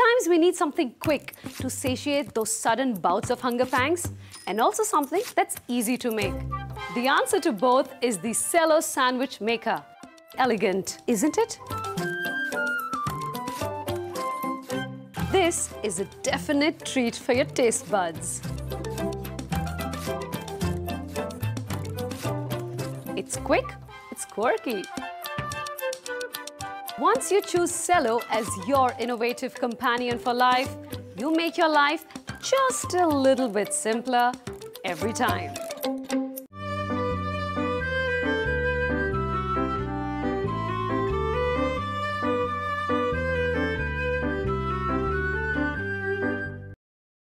Sometimes we need something quick to satiate those sudden bouts of hunger pangs, and also something that's easy to make. The answer to both is the Cello sandwich maker. Elegant, isn't it? This is a definite treat for your taste buds. It's quick, it's quirky. Once you choose Cello as your innovative companion for life, you make your life just a little bit simpler every time.